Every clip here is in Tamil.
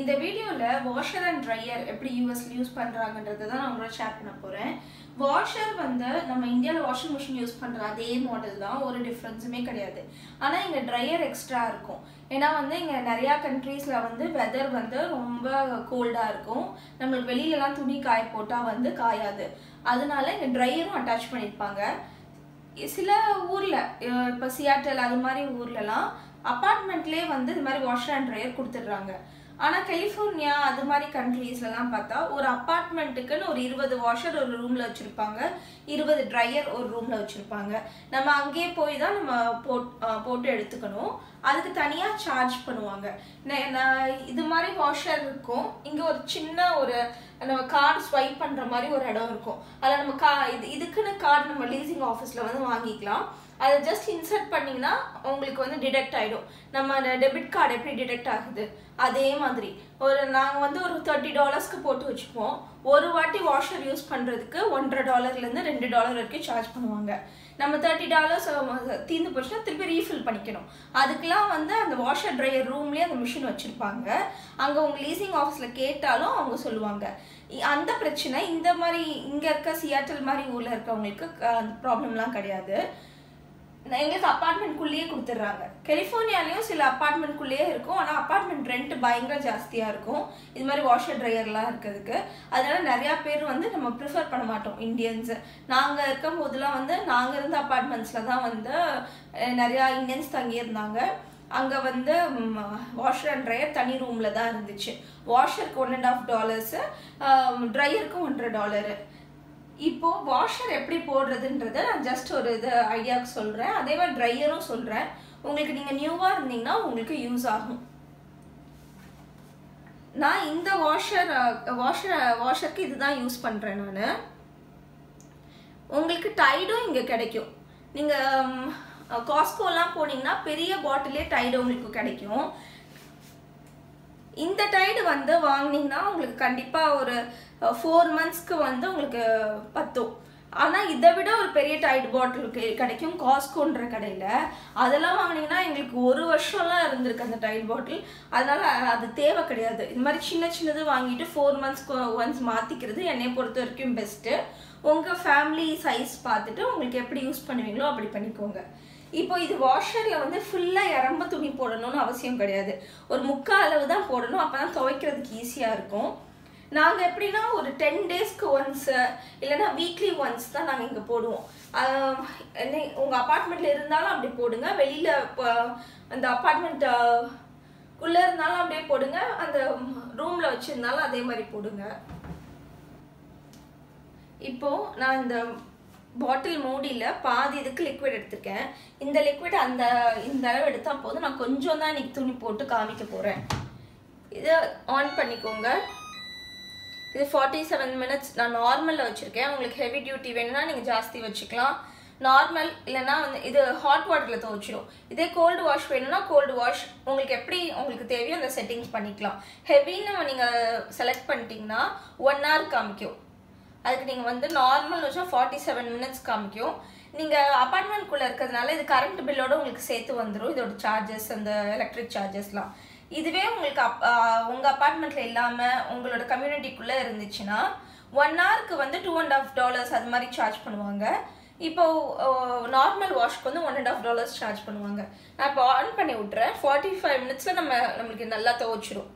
இந்த வீடியோல washer and dryer எப்படி யூஎஸ்ல யூஸ் பண்றாங்கன்றதை தான் நான் உங்களுக்கு ஷேர் பண்ண போறேன். வாஷர் வந்து நம்ம இந்தியால வாஷிங் மெஷின் யூஸ் பண்ற அதே மாடல் தான், ஒரு டிஃபரன்ஸுமே கிடையாது. ஆனா இங்க ட்ரையர் எக்ஸ்ட்ரா இருக்கும். ஏன்னா வந்து இங்க நிறைய கண்ட்ரீஸ்ல வந்து வெதர் வந்து ரொம்ப கோல்டா இருக்கும். நம்மளுக்கு வெளியிலலாம் துணி காய போட்டா வந்து காயாது. அதனால இங்க ட்ரையரும் அட்டாச் பண்ணிருப்பாங்க. சில ஊர்ல இப்ப சியாட்டல் அது மாதிரி ஊர்லலாம் அபார்ட்மெண்ட்லயே வந்து இது மாதிரி வாஷர் அண்ட் ட்ரையர் கொடுத்துடுறாங்க. ஆனா கலிஃபோர்னியா அது மாதிரி கண்ட்ரீஸ்லாம் பார்த்தா ஒரு அபார்ட்மெண்ட்டுக்குன்னு ஒரு 20 வாஷர் ஒரு ரூம்ல வச்சிருப்பாங்க, 20 ட்ரையர் ஒரு ரூம்ல வச்சிருப்பாங்க. நம்ம அங்கேயே போய் தான் நம்ம போட்டு எடுத்துக்கணும். அதுக்கு தனியா சார்ஜ் பண்ணுவாங்க. இது மாதிரி வாஷர் இருக்கும். இங்க ஒரு சின்ன ஒரு நம்ம கார்டு ஸ்வைப் பண்ற மாதிரி ஒரு இடம் இருக்கும். அதில் நம்ம இதுக்குன்னு கார்டு நம்ம லீசிங் ஆஃபீஸ்ல வந்து வாங்கிக்கலாம். அதை ஜஸ்ட் இன்சர்ட் பண்ணிங்கன்னா உங்களுக்கு வந்து டிடெக்ட் ஆகிடும். நம்ம டெபிட் கார்டு எப்படி டிடெக்ட் ஆகுது அதே மாதிரி நாங்கள் வந்து ஒரு $30 போட்டு வச்சுப்போம். ஒரு வாட்டி வாஷர் யூஸ் பண்ணுறதுக்கு $1.50 $2 வரைக்கும் சார்ஜ் பண்ணுவாங்க. நம்ம $30 தீர்ந்து போச்சுன்னா திருப்பி ரீஃபில் பண்ணிக்கணும். அதுக்கெலாம் வந்து அந்த வாஷர் ட்ரையர் ரூம்லேயே அந்த மிஷின் வச்சுருப்பாங்க. அங்கே உங்கள் லீசிங் ஆஃபீஸில் கேட்டாலும் அவங்க சொல்லுவாங்க. அந்த பிரச்சனை இந்த மாதிரி இங்கே இருக்க சியாட்டல் மாதிரி ஊரில் இருக்கவங்களுக்கு அந்த ப்ராப்ளம்லாம் கிடையாது. எங்களுக்கு அப்பார்ட்மெண்ட்குள்ளேயே கொடுத்துட்றாங்க. கலிஃபோர்னியாலையும் சில அப்பார்ட்மெண்ட்குள்ளேயே இருக்கும். ஆனால் அப்பார்ட்மெண்ட் ரெண்ட் பயங்கர ஜாஸ்தியாக இருக்கும் இது மாதிரி வாஷர் ட்ரையர்லாம் இருக்கிறதுக்கு. அதனால நிறையா பேர் வந்து நம்ம ப்ரிஃபர் பண்ண மாட்டோம் இந்தியன்ஸு. நாங்கள் இருக்கும் போதெல்லாம் வந்து நாங்கள் இருந்த அப்பார்ட்மெண்ட்ஸில் தான் வந்து நிறையா இந்தியன்ஸ் தங்கியிருந்தாங்க. அங்கே வந்து வாஷர் அண்ட் ட்ரையர் தனி ரூமில் தான் இருந்துச்சு. வாஷருக்கு $1.50, ட்ரையருக்கு $1. இப்போ வாஷர் எப்படி போடுறதுன்றத நான் ஜஸ்ட் ஒரு இது ஐடியாவுக்கு சொல்கிறேன். அதே மாதிரி ட்ரையரும் சொல்கிறேன். உங்களுக்கு நீங்கள் நியூவாக இருந்தீங்கன்னா உங்களுக்கு யூஸ் ஆகும். நான் இந்த வாஷருக்கு இதுதான் யூஸ் பண்ணுறேன். நான் உங்களுக்கு டைடும் இங்கே கிடைக்கும். நீங்கள் காஸ்கோலாம் போனீங்கன்னா பெரிய பாட்டிலே டைடு உங்களுக்கு கிடைக்கும். இந்த டைடு வந்து வாங்கினீங்கன்னா உங்களுக்கு கண்டிப்பாக ஒரு 4 monthsக்கு வந்து உங்களுக்கு பத்தும். ஆனால் இதை விட ஒரு பெரிய டைடு பாட்டில் கிடைக்கும் காஸ்கோன்ற கடையில். அதெல்லாம் வாங்கினீங்கன்னா எங்களுக்கு 1 வருஷம்லாம் இருந்திருக்கு அந்த டைடு பாட்டில். அதனால் அது தேவை கிடையாது. இது மாதிரி சின்ன சின்னது வாங்கிட்டு 4 monthsக்கு ஒன்ஸ் மாற்றிக்கிறது என்னை பொறுத்த வரைக்கும் பெஸ்ட்டு. உங்கள் ஃபேமிலி சைஸ் பார்த்துட்டு உங்களுக்கு எப்படி யூஸ் பண்ணுவீங்களோ அப்படி பண்ணிக்கோங்க. இப்போ இது வாஷரில் வந்து ஃபுல்லாக இறம்ப துணி போடணும்னு அவசியம் கிடையாது. ஒரு 3/4 அளவு தான் போடணும். அப்போ தான் துவைக்கிறதுக்கு ஈஸியாக இருக்கும். நாங்கள் எப்படின்னா ஒரு 10 daysக்கு ஒன்ஸு இல்லைன்னா வீக்லி ஒன்ஸ் தான் நாங்கள் இங்கே போடுவோம். உங்கள் அப்பார்ட்மெண்ட்டில் இருந்தாலும் அப்படி போடுங்க, வெளியில் அந்த அப்பார்ட்மெண்ட்டுக்குள்ளே இருந்தாலும் அப்படியே போடுங்க, அந்த ரூமில் வச்சுருந்தாலும் அதே மாதிரி போடுங்க. இப்போது நான் இந்த பாட்டில் மூடியில் பாதி இதுக்கு லிக்விட் எடுத்துருக்கேன். இந்த லிக்விட் இந்த அளவு எடுத்தால் போதும். நான் கொஞ்சம் தான் இன்றைக்கி துணி போட்டு காமிக்க போகிறேன். இதை ஆன் பண்ணிக்கோங்க. இது 47 minutes நான் நார்மலில் வச்சுருக்கேன். உங்களுக்கு ஹெவி டியூட்டி வேணும்னா நீங்கள் ஜாஸ்தி வச்சுக்கலாம். நார்மல் இல்லைன்னா வந்து இது ஹாட் வாட்டரில் துவைச்சிடும். இதே கோல்டு வாஷ் வேணும்னா கோல்டு வாஷ் உங்களுக்கு எப்படி உங்களுக்கு தேவையோ அந்த செட்டிங்ஸ் பண்ணிக்கலாம். ஹெவின்னு நீங்கள் செலக்ட் பண்ணிட்டீங்கன்னா 1 hour காமிக்கும். அதுக்கு நீங்கள் வந்து நார்மல் வச்சா 47 minutes காமிக்கும். நீங்கள் அப்பார்ட்மெண்ட்குள்ளே இருக்கிறதுனால இது கரண்ட் பில்லோட உங்களுக்கு சேர்த்து வந்துடும். இதோட சார்ஜஸ் அந்த எலக்ட்ரிக் சார்ஜஸ்லாம். இதுவே உங்களுக்கு உங்கள் அப்பார்ட்மெண்ட்டில் இல்லாமல் உங்களோட கம்யூனிட்டிக்குள்ளே இருந்துச்சுன்னா 1 hourக்கு வந்து $2.50 அது மாதிரி சார்ஜ் பண்ணுவாங்க. இப்போது நார்மல் வாஷ்க்கு வந்து $1.50 சார்ஜ் பண்ணுவாங்க. நான் இப்போ ஆன் பண்ணி விட்றேன். 45 minutesல நம்மளுக்கு நல்லா துவைச்சிடும்.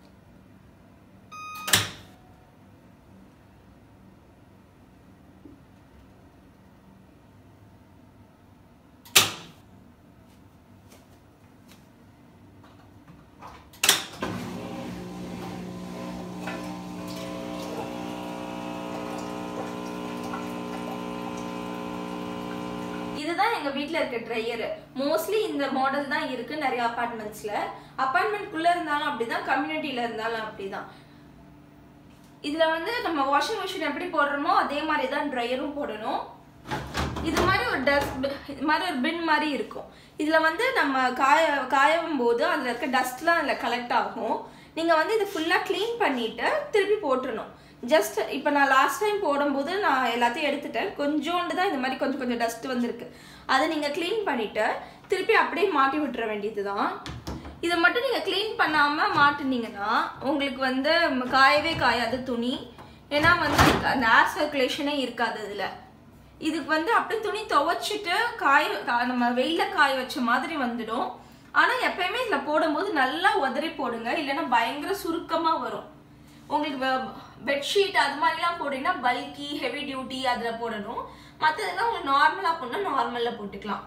இதுதான் எங்கள் வீட்டில் இருக்க ட்ரையரு. மோஸ்ட்லி இந்த மாடல் தான் இருக்குது நிறைய அப்பார்ட்மெண்ட்ஸில். அப்பார்ட்மெண்ட்குள்ளே இருந்தாலும் அப்படி தான், கம்யூனிட்டியில் இருந்தாலும் அப்படி தான். இதில் வந்து நம்ம வாஷிங் மிஷின் எப்படி போடுறோமோ அதே மாதிரி தான் ட்ரையரும் போடணும். இது மாதிரி ஒரு பின் மாதிரி இருக்கும். இதில் வந்து நம்ம காயும் போது அதில் இருக்க டஸ்ட்லாம் அதில் கலெக்ட் ஆகும். நீங்கள் வந்து இது ஃபுல்லாக க்ளீன் பண்ணிவிட்டு திருப்பி போட்டுடணும். ஜஸ்ட் இப்போ நான் லாஸ்ட் டைம் போடும்போது நான் எல்லாத்தையும் எடுத்துட்டேன். கொஞ்சோண்டு தான் இந்த மாதிரி கொஞ்சம் டஸ்ட் வந்திருக்கு. அதை நீங்கள் க்ளீன் பண்ணிவிட்டு திருப்பி அப்படியே மாட்டி விட்டுற வேண்டியது தான். இதை மட்டும் நீங்கள் க்ளீன் பண்ணாமல் மாட்டினீங்கன்னா உங்களுக்கு வந்து காயவே காயாது துணி. ஏன்னா வந்து அந்த ஏர் சர்க்குலேஷனே இருக்காது இதில். இதுக்கு வந்து அப்படியே துணி துவைச்சிட்டு நம்ம வெயிலில் காய வச்ச மாதிரி வந்துடும். ஆனால் எப்பயுமே இதில் போடும்போது நல்லா உதறி போடுங்க, இல்லைன்னா பயங்கர சுருக்கமாக வரும். உங்களுக்கு பெட்ஷீட் அது மாதிரிலாம் போட்டிங்கன்னா பல்கி ஹெவி டியூட்டி அதில் போடணும். மற்றதெல்லாம் உங்களுக்கு நார்மலாக போடணும், நார்மலில் போட்டுக்கலாம்.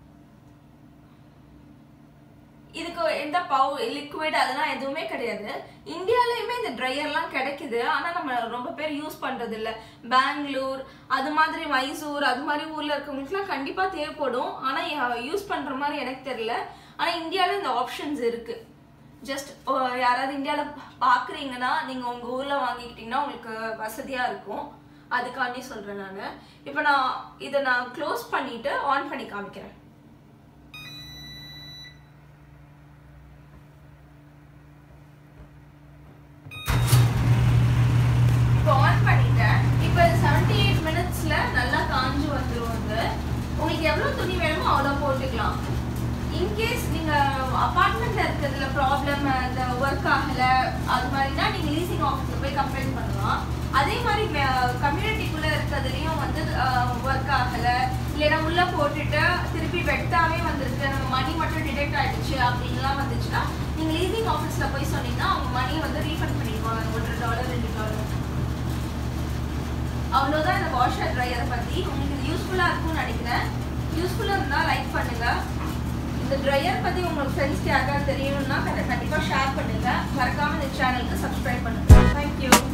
இதுக்கு எந்த லிக்விட் அதெல்லாம் எதுவுமே கிடையாது. இந்தியாலையுமே இந்த ட்ரையர்லாம் கிடைக்குது, ஆனால் நம்ம ரொம்ப பேர் யூஸ் பண்ணுறது இல்லை. பெங்களூர் அது மாதிரி மைசூர் அது மாதிரி ஊரில் இருக்கவங்களுக்குலாம் கண்டிப்பாக தேவைப்படும், ஆனால் யூஸ் பண்ணுற மாதிரி எனக்கு தெரியல. ஆனால் இந்தியாவில் இந்த ஆப்ஷன்ஸ் இருக்குது. ஜஸ்ட் யாராவது இந்தியாவில் பார்க்குறீங்கன்னா நீங்கள் உங்கள் ஊரில் வாங்கிக்கிட்டிங்கன்னா உங்களுக்கு வசதியாக இருக்கும். அதுக்காண்டி சொல்கிறேன் நான். இப்போ இதை நான் க்ளோஸ் பண்ணிவிட்டு ஆன் பண்ணி காமிக்கிறேன். இப்போ ஆன் பண்ணிட்டேன். இப்போ 78 மினிட்ஸில் நல்லா காஞ்சு வந்துடும். உங்களுக்கு எவ்வளோ துணி வேணுமோ அவ்வளோ போட்டுக்கலாம். இன்கேஸ் நீங்கள் அப்பார்ட்மெண்ட்டில் இருக்கிறதுல ப்ராப்ளம், இந்த ஒர்க் ஆகலை அது மாதிரினா நீங்கள் லீசிங் ஆஃபீஸில் போய் கம்ப்ளைண்ட் பண்ணலாம். அதே மாதிரி கம்யூனிட்டிக்குள்ளே இருக்கிறதுலையும் வந்து ஒர்க் ஆகலை, இல்லைன்னா உள்ளே போட்டுட்டு திருப்பி வெட்டாவே வந்திருக்கு, நம்ம மணி மட்டும் டிடெக்ட் ஆகிடுச்சு அப்படின்லாம் வந்துச்சுன்னா நீங்கள் லீசிங் ஆஃபீஸில் போய் சொன்னீங்கன்னா அவங்க மணியை வந்து ரீஃபண்ட் பண்ணிடுவாங்க, $1 $2. அவ்வளோதான் இந்த வாஷர் ட்ரையரை பற்றி. உங்களுக்கு இது யூஸ்ஃபுல்லாக இருக்கும்னு நினைக்கிறேன். யூஸ்ஃபுல்லாக இருந்தால் லைக் பண்ணுங்கள். இந்த ட்ரையர் பற்றி உங்களுக்கு ஃப்ரெண்ட்ஸ்க்கு யாருக்காவது தெரியணும்னா கண்டிப்பாக ஷேர் பண்ணுங்கள். மறக்காமல் இந்த சேனலுக்கு சப்ஸ்கிரைப் பண்ணுங்கள். தேங்க்யூ.